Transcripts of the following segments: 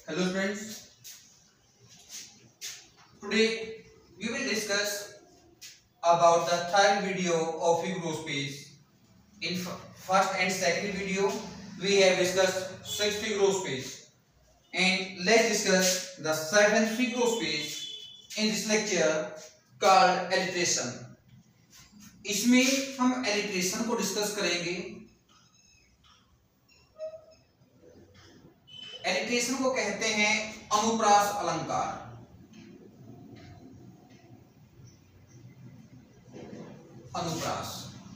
Hello friends, today we will discuss about the third video of figure space. In first and second video we have discussed six figure space, and let's discuss the seventh figure space in this lecture called alliteration. इसमें हम alliteration को discuss करेंगे। alliteration को कहते हैं अनुप्रास अलंकार। अनुप्रास,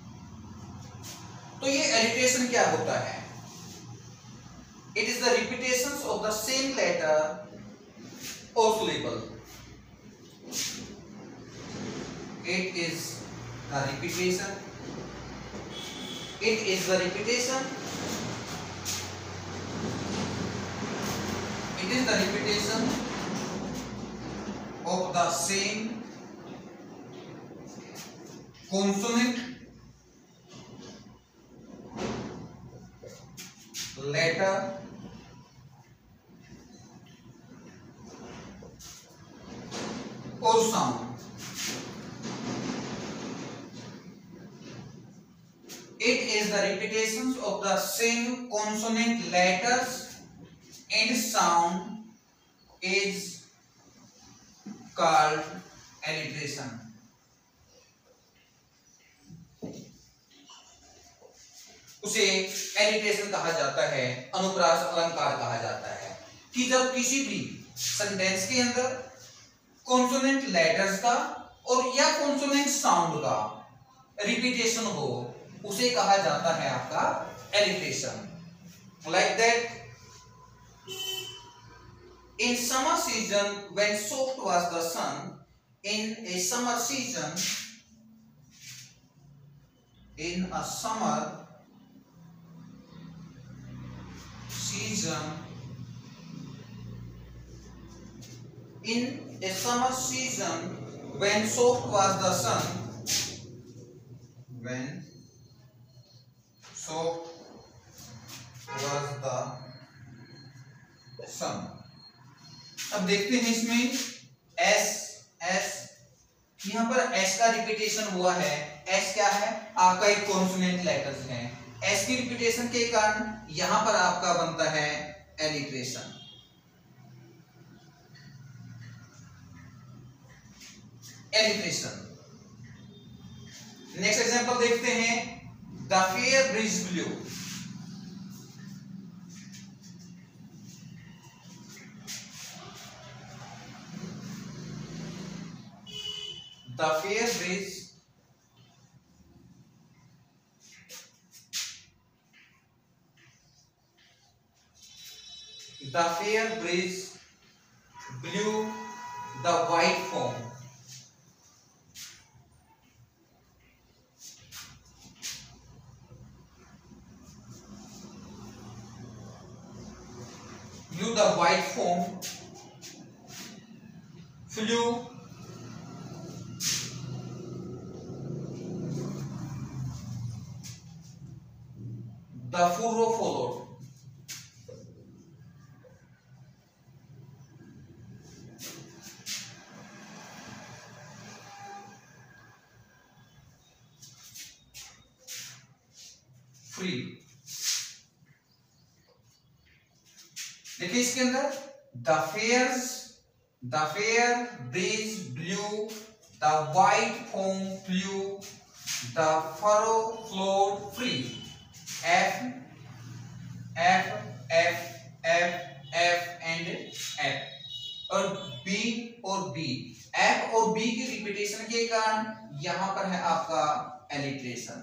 तो ये एलिट्रेशन क्या होता है? It is the repetition of the same letter और syllable. It is the repetition it is the repetition it is the repetition of the same consonant, letter or sound. It is the repetitions of the same consonant, letters and sound is called alliteration. उसे alliteration कहा जाता है, अनुप्रास अलंकार कहा जाता है कि जब किसी भी सेंटेंस के अंदर कॉन्सोनेंट लेटर्स का और या कॉन्सोनेंट साउंड का रिपीटेशन हो, उसे कहा जाता है आपका alliteration. Like that in summer season when soft was the sun, in a summer season, in a summer season, in a summer season when soft was the sun, when soft was the sun। अब देखते हैं इसमें S S, यहाँ पर S का repetition हुआ है। S क्या है? आपका एक कॉन्सोनेंट लेटर्स है। एस की रिपीटेशन के कारण यहां पर आपका बनता है एलिट्रेशन। एलिट्रेशन। नेक्स्ट एग्जांपल देखते हैं, the fair breeze blew. The fair breeze The fair breeze blew the white foam. Blew the white foam, flew the furrow followed. Free. देखिए इसके अंदर the fair breeze blew, the white foam flew, the furrow followed free. F F F F F and F, और B और B. F और B की repetition के कारण यहां पर है आपका एलिट्रेशन।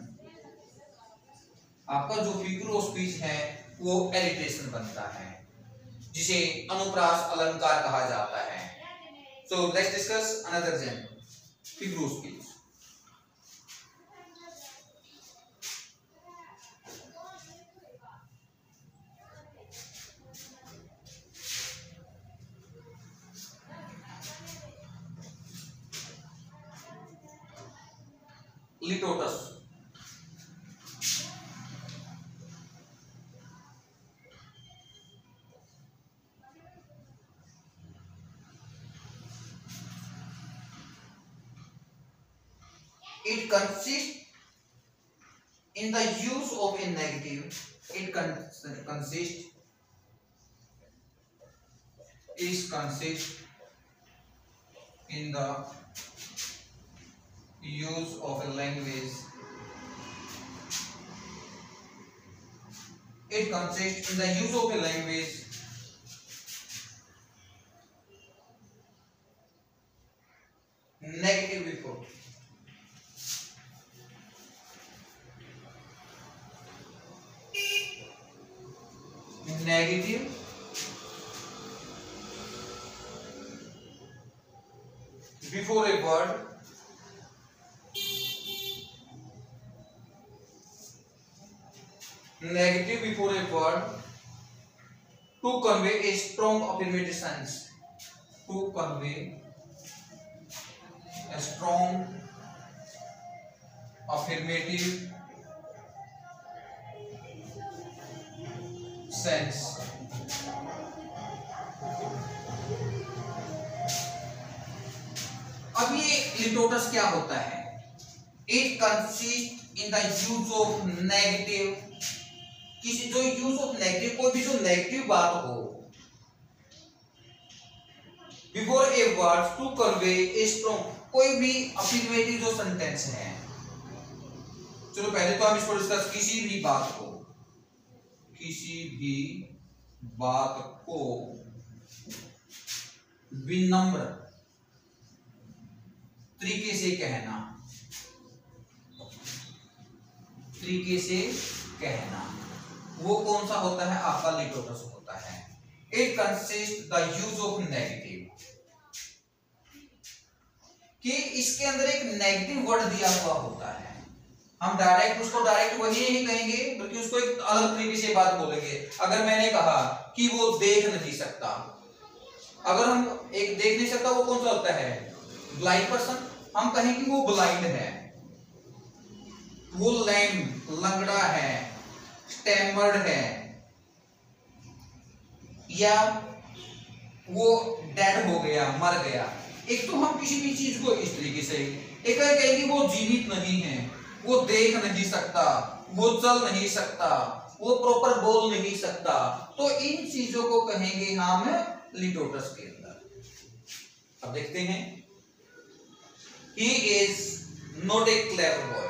आपका जो फिगर ऑफ स्पीच है वो एलिट्रेशन बनता है, जिसे अनुप्रास अलंकार कहा जाता है। So let's discuss another example, figure of speech. Litotes. It consists in the use of a negative. It consists in the use of a language. It consists in the use of a language negative before. Negative before a word to convey a strong affirmative sense. To convey a strong affirmative sense. अब ये लिटोटस क्या होता है? It consist in the use of negative, किसी जो use of negative, कोई भी जो नेगेटिव बात हो before a word to convey a strong, कोई भी अफर्मेटिव जो सेंटेंस है। चलो पहले तो हम इसको डिस्कस, किसी भी बात को विनम्र तरीके से कहना, वो कौन सा होता है? आपका लिटोटस होता है। It consist the use of negative, कि इसके अंदर एक नेगेटिव वर्ड दिया हुआ होता है। हम उसको डायरेक्ट वही नहीं कहेंगे, बल्कि उसको एक अलग तरीके से बात बोलेंगे। अगर मैंने कहा कि वो देख नहीं सकता, अगर हम एक देख नहीं सकता, वो कौन सा होता है? Blind person. हम कहेंगे वो ब्लाइंड है, वो लंगड़ा है, स्टैमर्ड है, या वो डेड हो गया, मर गया। एक तो हम किसी भी चीज को इस तरीके से, एक कहेंगे वो जीवित नहीं है, वो देख नहीं सकता, वो चल नहीं सकता, वो प्रॉपर बोल नहीं सकता, तो इन चीजों को कहेंगे हम लिटोटस के अंदर। अब देखते हैं, he is not a clever boy,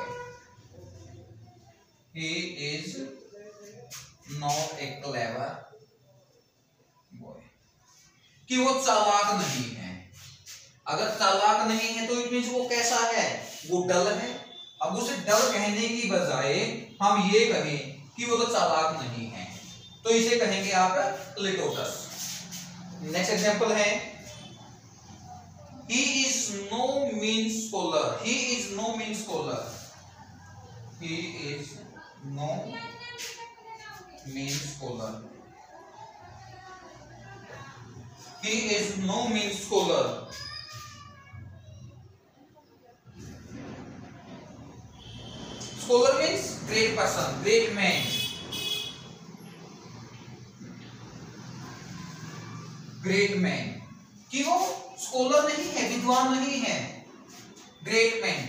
he is not a clever boy, कि वो चालाक नहीं है। अगर चालाक नहीं है तो इट मींस वो कैसा है? वो डल है। अब उसे डल कहने की बजाय हम ये कहें कि वो तो चालाक नहीं है, तो इसे कहेंगे आप लिटोटस। नेक्स्ट एग्जांपल है, he is no mean scholar, he is no mean scholar, he is no mean scholar, he is no mean scholar। Scholar means great person, great man, great man, कि वो scholar नहीं है, विद्वान नहीं है, great man.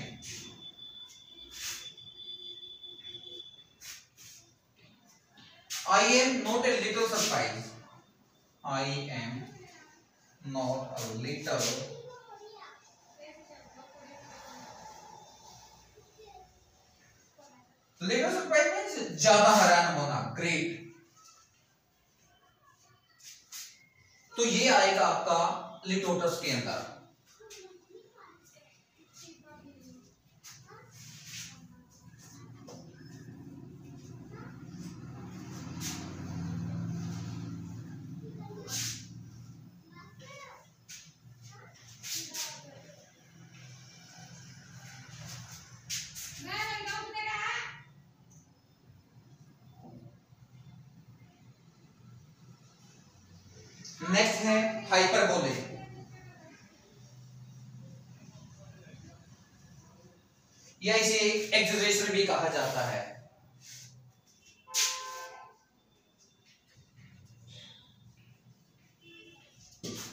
I am not a little surprised, I am not a little surprise means ज्यादा हैरान होना, ग्रेट। तो ये आएगा आपका लिटोटस के अंदर। नेक्स्ट है हाइपरबोले, या इसे एक्सैजरेशन भी कहा जाता है।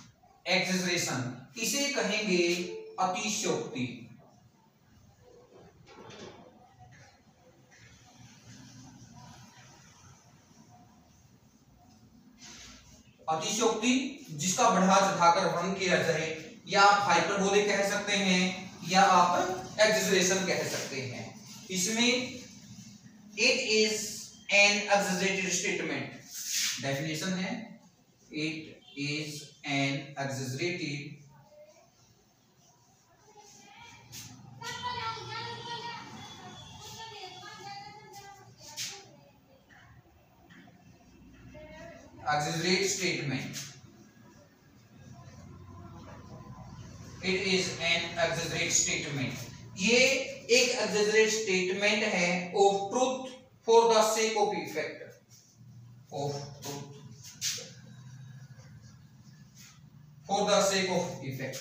एक्सैजरेशन, इसे कहेंगे अतिशयोक्ति। अतिशयोक्ति जिसका बढ़ा चढ़ाकर वर्णन किया जाए, या आप हाइपरबोले कह सकते हैं या आप एक्सेजरेशन कह सकते हैं। इसमें it is an exaggerated statement, definition है it is an exaggerated exaggerate statement, it is an exaggerate statement, ये एक exaggerate statement है of truth for the sake of effect, of truth for the sake of effect।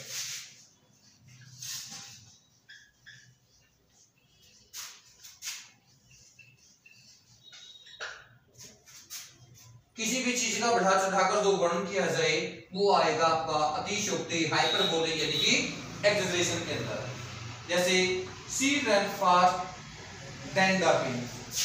किसी भी चीज का बढ़ा चढ़ाकर जो वर्णन किया जाए वो आएगा आपका अतिशयोक्ति, हाइपरबोले यानी कि एक्सेजरेशन के अंदर। जैसे she run fast then the wind,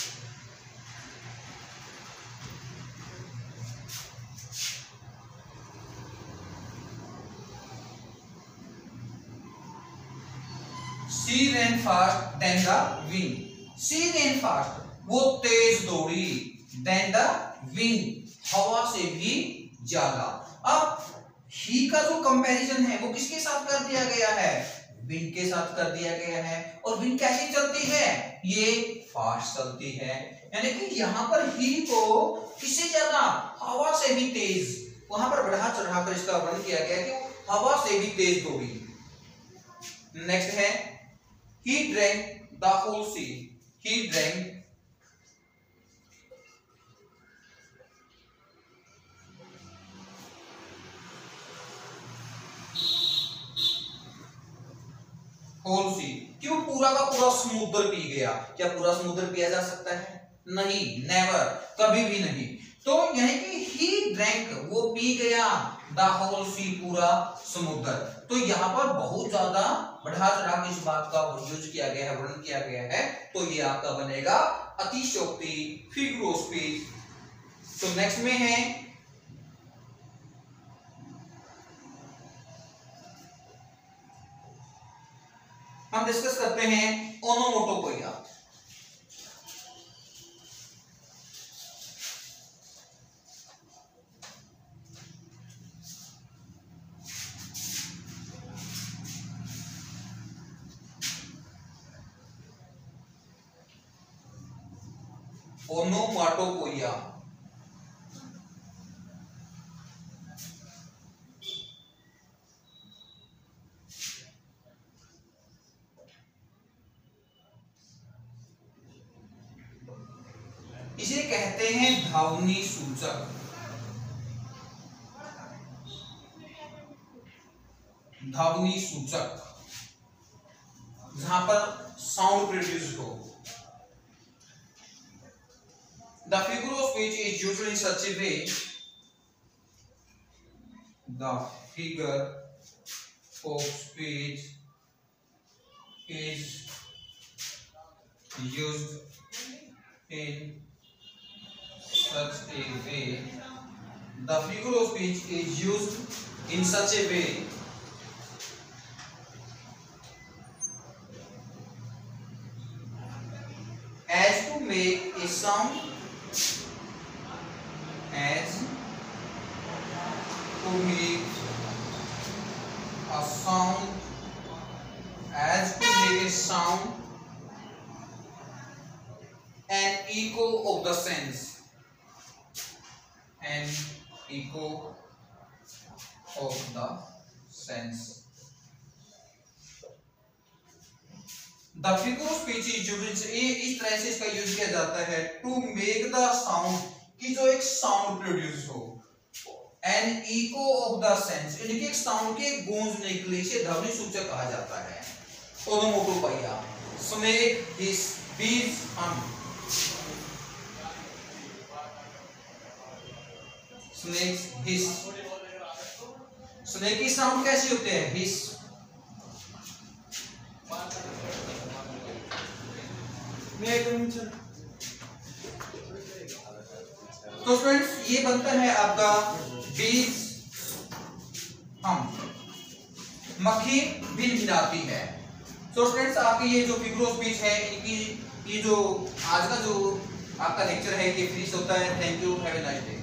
she run fast then the wind, she run fast वो तेज दौड़ी, देन द विंड हवा से भी ज्यादा। अब ही का जो कंपैरिजन है वो किसके साथ कर दिया गया है, विंड के साथ कर दिया गया है। और विंड कैसी चलती है, ये फास्ट चलती है, यानी कि यहाँ पर ही को किससे ज्यादा, हवा से भी तेज, वहां पर बढ़ा चढ़ाकर इसका वर्णन किया गया कि हवा से भी तेज दौड़ी। नेक्स्ट है he drank the whole sea, he drank whole sea, क्यों पूरा का पूरा समुद्र पी गया। क्या पूरा समुद्र पिया जा सकता है, नहीं, नेवर, कभी भी नहीं। तो यानी कि he drank वो पी गया, the whole sea पूरा समुद्र। तो यहाँ पर बहुत ज्यादा बढ़ा चढ़ा के इस बात का यूज किया गया है, वर्णन किया गया है, तो ये आपका बनेगा अतिशयोक्ति, फिगर ऑफ स्पीच। तो नेक्स्ट में है हम डिस्कस करते हैं ओनोमोटोपोइया। ओनोमाटोपोइया इसे कहते हैं ध्वनि सूचक, ध्वनि सूचक जहां पर साउंड प्रोड्यूस हो। The figure of speech is used in such a way, the figure of speech is used in such a way, the figure of speech is used in such a way as to make a sound, as to make a sound, as to make a sound, an echo of the sense, an echo of the sense। The figure of speech is used, इस तरह से इसका use किया जाता है to make the sound, कि जो एक साउंड प्रोड्यूस हो, an echo of the sense, यानी कि एक साउंड के गूंजने के लिए इसे ध्वनि सूचक कहा जाता है। ओनोमोटोपोइया, snake, hiss, bees, hum, snakes, hiss, snake की साउंड कैसी होते हैं, हिस। तो स्टूडेंट्स ये बनता है आपका बीज हम मक्खी भिन भिनाती है। सो स्टूडेंट्स, आपकी ये जो फिगर ऑफ स्पीच है, इनकी ये जो आज का जो आपका लेक्चर है ये फिनिश होता है। Thank you, have a nice day.